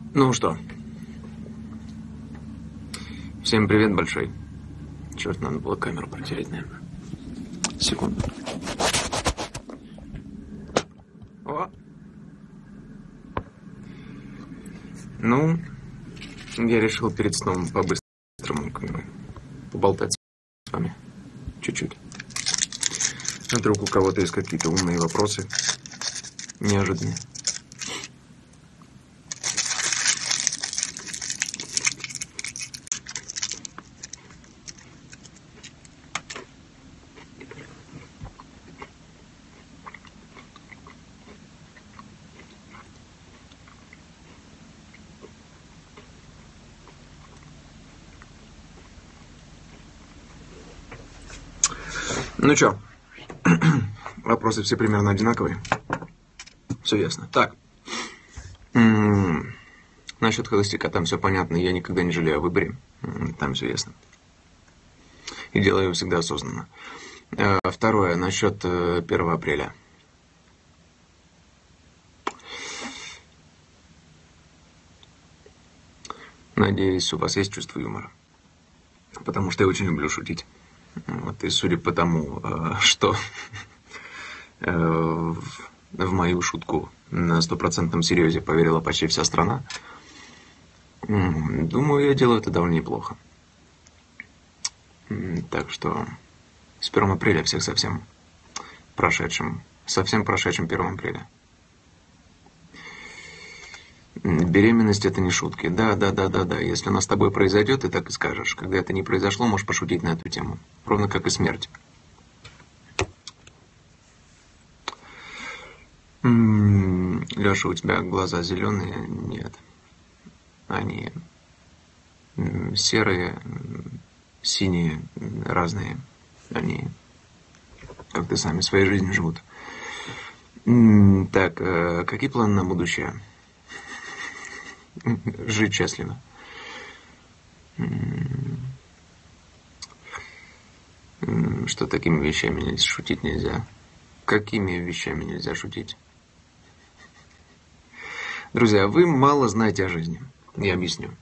Ну что? Всем привет большой. Черт, надо было камеру протереть, наверное. Секунду. О! Ну, я решил перед сном по-быстрому поболтать с вами. Чуть-чуть. Вдруг у кого-то есть какие-то умные вопросы. Неожиданные. Ну чё, вопросы все примерно одинаковые. Все ясно. Так. Насчет холостяка там все понятно. Я никогда не жалею о выборе. Там все ясно. И делаю его всегда осознанно. Второе, насчет 1 апреля. Надеюсь, у вас есть чувство юмора. Потому что я очень люблю шутить. Вот, и судя по тому, что в мою шутку на 100% серьезе поверила почти вся страна, думаю, я делаю это довольно неплохо. Так что с 1 апреля всех совсем прошедшим 1 апреля. Беременность – это не шутки. Да. Если она с тобой произойдет, ты так и скажешь. Когда это не произошло, можешь пошутить на эту тему. Ровно как и смерть. Лёша, у тебя глаза зеленые? Нет. Они серые, синие, разные. Они как-то сами своей жизнью живут. Так, какие планы на будущее? Жить счастливо. Что такими вещами шутить нельзя? Какими вещами нельзя шутить? Друзья, вы мало знаете о жизни. Я объясню.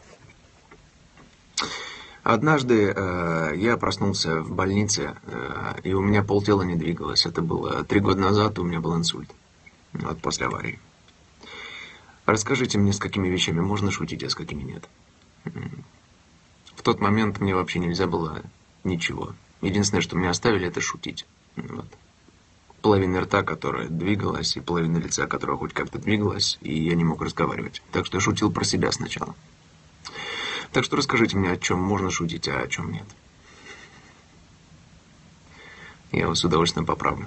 Однажды я проснулся в больнице, и у меня полтела не двигалось. Это было 3 года назад, у меня был инсульт. Вот после аварии. Расскажите мне, с какими вещами можно шутить, а с какими нет. В тот момент мне вообще нельзя было ничего. Единственное, что мне оставили, это шутить. Вот. Половина рта, которая двигалась, и половина лица, которая хоть как-то двигалась, и я не мог разговаривать. Так что я шутил про себя сначала. Так что расскажите мне, о чем можно шутить, а о чем нет. Я вас с удовольствием поправлю.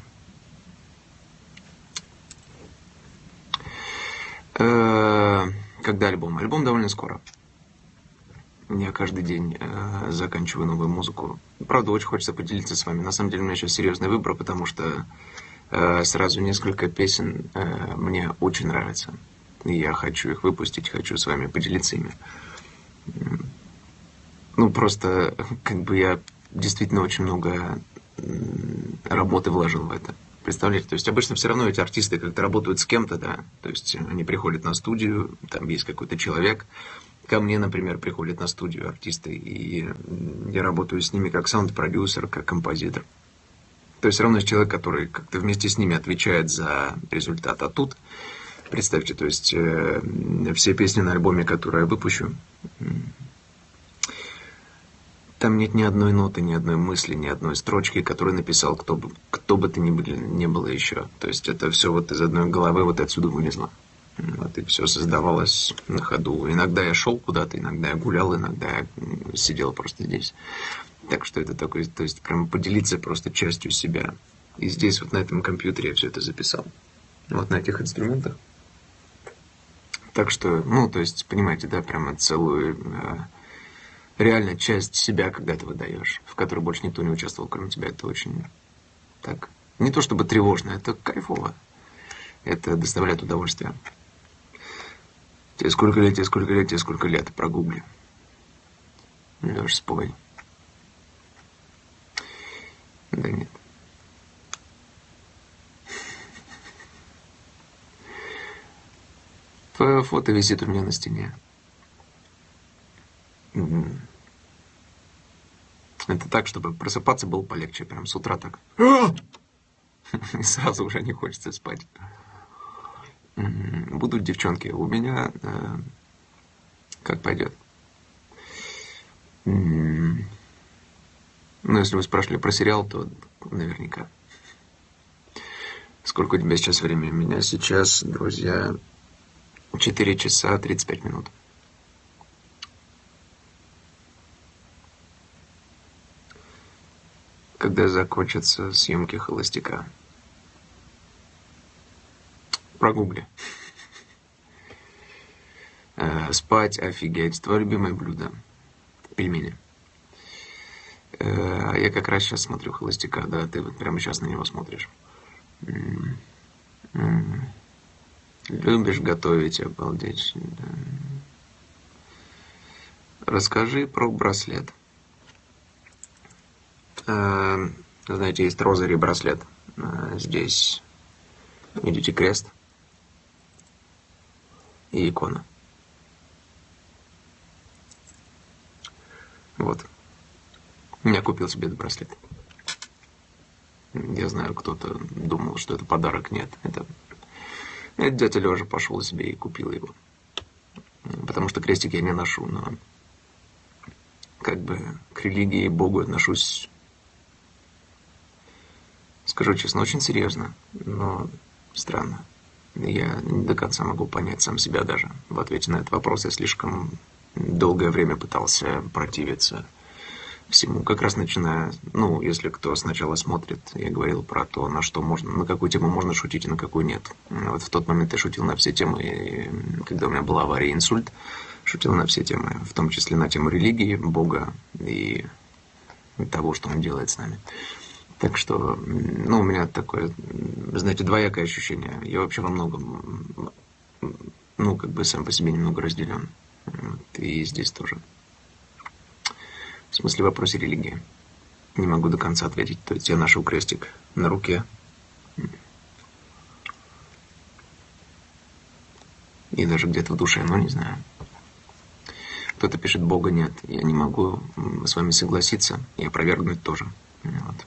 Когда альбом? Альбом довольно скоро. Я каждый день заканчиваю новую музыку. Правда, очень хочется поделиться с вами. На самом деле у меня сейчас серьезный выбор, потому что сразу несколько песен мне очень нравятся. И я хочу их выпустить, хочу с вами поделиться ими. Ну, просто, как бы я действительно очень много работы вложил в это. Представляете? То есть обычно все равно эти артисты как-то работают с кем-то, да. То есть они приходят на студию, там есть какой-то человек. Ко мне, например, приходят на студию артисты, и я работаю с ними как саунд-продюсер, как композитор. То есть все равно есть человек, который как-то вместе с ними отвечает за результат. А тут, представьте, то есть все песни на альбоме, которые я выпущу, там нет ни одной ноты, ни одной мысли, ни одной строчки, которую написал кто бы то ни было еще. То есть это все вот из одной головы вот отсюда вылезло. Вот, и все создавалось на ходу. Иногда я шел куда-то, иногда я гулял, иногда я сидел просто здесь. Так что это такое, то есть прям поделиться просто частью себя. И здесь вот на этом компьютере я все это записал. Вот на этих инструментах. Так что, ну, то есть, понимаете, да, прямо целую реально часть себя, когда ты выдаешь, в которой больше никто не участвовал, кроме тебя. Это очень так, не то чтобы тревожно, это кайфово. Это доставляет удовольствие. Тебе сколько лет, прогугли. Лёш, спой. Да нет. Твое фото висит у меня на стене. Это так, чтобы просыпаться было полегче. Прям с утра так. И сразу уже не хочется спать. Будут девчонки. У меня как пойдет. Ну, если вы спрашивали про сериал, то наверняка. Сколько у тебя сейчас времени? У меня сейчас, друзья, 4 часа 35 минут. Когда закончатся съемки «Холостяка»? Прогугли. Спать, офигеть. Твое любимое блюдо? Пельмени. Я как раз сейчас смотрю «Холостяка», да, ты вот прямо сейчас на него смотришь. Любишь готовить, обалдеть. Да. Расскажи про браслет. Знаете, есть розари браслет. Здесь видите крест и икона. Вот. Я купил себе этот браслет. Я знаю, кто-то думал, что это подарок. Нет, это дядя Лёжа пошел себе и купил его. Потому что крестик я не ношу, но как бы к религии и Богу отношусь, скажу честно, очень серьезно, но странно. Я не до конца могу понять сам себя даже в ответе на этот вопрос. Я слишком долгое время пытался противиться всему, как раз начиная, ну, если кто сначала смотрит, я говорил про то, на что можно, на какую тему можно шутить и на какую нет. Вот в тот момент я шутил на все темы, и когда у меня была авария и инсульт, шутил на все темы, в том числе на тему религии, Бога и того, что Он делает с нами. Так что, ну, у меня такое, знаете, двоякое ощущение. Я вообще во многом, ну, как бы сам по себе немного разделен. Вот, и здесь тоже. В смысле, в вопросе религии. Не могу до конца ответить. То есть я ношу крестик на руке. И даже где-то в душе, но не знаю. Кто-то пишет, Бога нет. Я не могу с вами согласиться и опровергнуть тоже. Вот.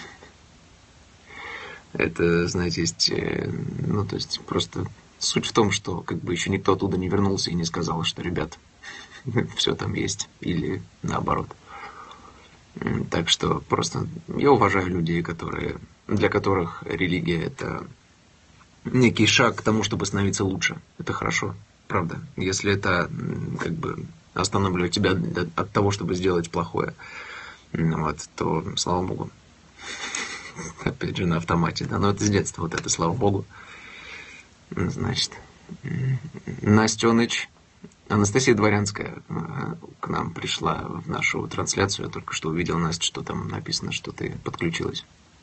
Это, знаете, есть, ну, то есть просто суть в том, что как бы еще никто оттуда не вернулся и не сказал, что, ребят, все там есть, или наоборот. Так что просто я уважаю людей, для которых религия – это некий шаг к тому, чтобы становиться лучше. Это хорошо, правда. Если это как бы останавливает тебя от того, чтобы сделать плохое, вот, то слава Богу. Опять же, на автомате, да, но это с детства, вот это, слава Богу. Значит, Настеныч, Анастасия Дворянская к нам пришла в нашу трансляцию. Я только что увидел, Настя, что там написано, что ты подключилась.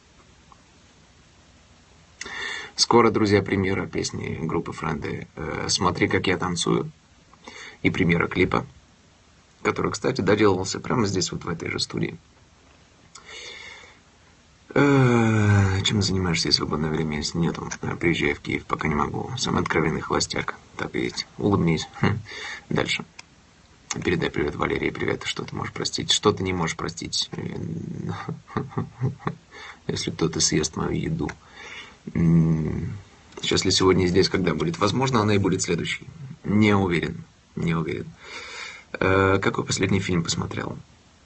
Скоро, друзья, премьера песни группы Френды «Смотри, как я танцую» и премьера клипа, который, кстати, доделывался прямо здесь, вот в этой же студии. Чем занимаешься, если свободное время, если нету? Приезжай в Киев, пока не могу. Самый откровенный холостяк. Так и есть. Улыбнись. Дальше. Передай привет Валерии, привет. Что ты можешь простить? Что ты не можешь простить? Если кто-то съест мою еду. Сейчас ли сегодня здесь, когда будет? Возможно, она и будет следующей. Не уверен. Не уверен. Какой последний фильм посмотрел?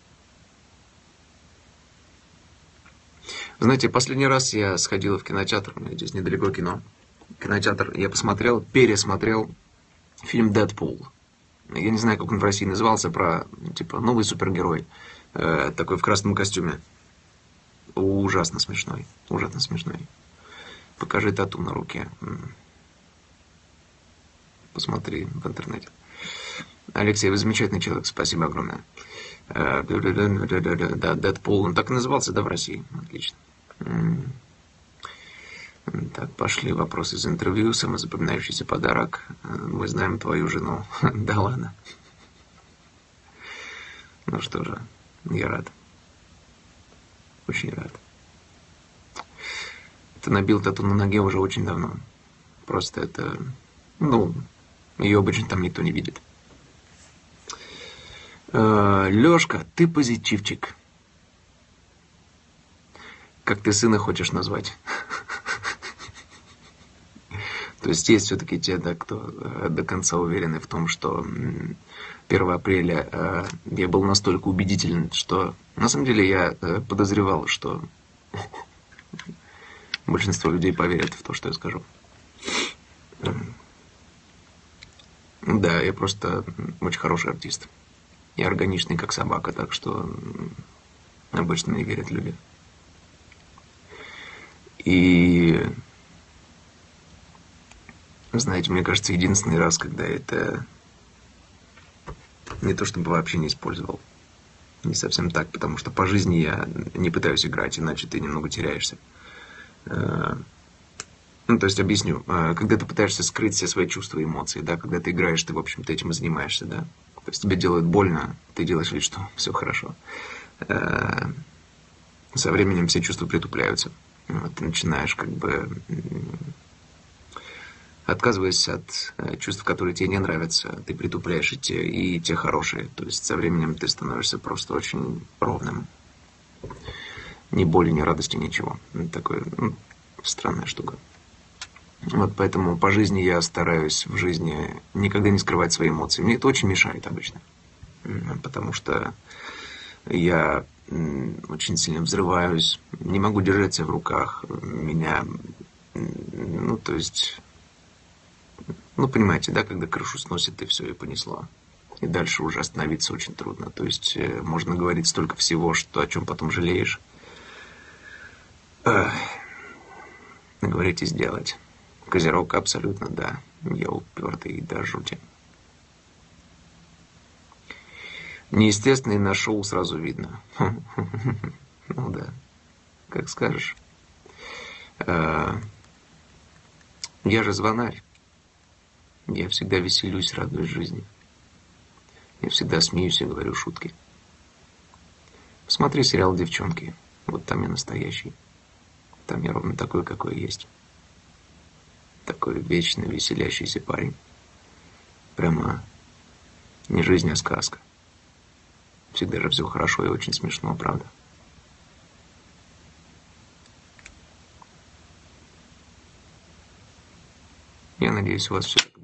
Знаете, последний раз я сходил в кинотеатр, у меня здесь недалеко кино. Кинотеатр, я пересмотрел фильм «Дэдпул». Я не знаю, как он в России назывался, про, типа, новый супергерой, такой в красном костюме. Ужасно смешной, ужасно смешной. Покажи тату на руке. Посмотри в интернете. Алексей, вы замечательный человек, спасибо огромное. Да, Дэдпул, он так и назывался, да, в России? Отлично. Так, пошли вопросы из интервью. Самозапоминающийся подарок. Мы знаем твою жену. Да ладно. Ну что же, я рад. Очень рад. Ты набил тату на ноге уже очень давно. Просто это, ну, Ее обычно там никто не видит. Лёшка, ты позитивчик. Как ты сына хочешь назвать? То есть есть все-таки те, да, кто до конца уверены в том, что 1 апреля я был настолько убедителен, что на самом деле я подозревал, что большинство людей поверят в то, что я скажу. Да, я просто очень хороший артист. Я органичный, как собака, так что обычно мне верят люди. И, знаете, мне кажется, единственный раз, когда я это не то чтобы вообще не использовал. Не совсем так, потому что по жизни я не пытаюсь играть, иначе ты немного теряешься. Ну, то есть, объясню. Когда ты пытаешься скрыть все свои чувства и эмоции, да, когда ты играешь, ты, в общем-то, этим и занимаешься, да. То есть, тебе делают больно, ты делаешь вид, что все хорошо. Со временем все чувства притупляются. Вот, ты начинаешь, как бы, отказываясь от чувств, которые тебе не нравятся, ты притупляешь и те хорошие. То есть, со временем ты становишься просто очень ровным. Ни боли, ни радости, ничего. Такое, странная штука. Вот поэтому по жизни я стараюсь в жизни никогда не скрывать свои эмоции. Мне это очень мешает обычно. Потому что я очень сильно взрываюсь, не могу держать себя в руках. Меня, то есть, понимаете, да, когда крышу сносит, и все, и понесло. И дальше уже остановиться очень трудно. То есть, можно говорить столько всего, что о чем потом жалеешь. Говорить и сделать. Козерог абсолютно, да. Я упертый до жути. Неестественный на шоу сразу видно. Ну да, как скажешь. Я же звонарь. Я всегда веселюсь, радуюсь жизни. Я всегда смеюсь и говорю шутки. Посмотри сериал «Девчонки». Вот там я настоящий. Там я ровно такой, какой есть. Такой вечно веселящийся парень. Прямо не жизнь, а сказка. Всегда же все хорошо и очень смешно, правда? Я надеюсь, у вас все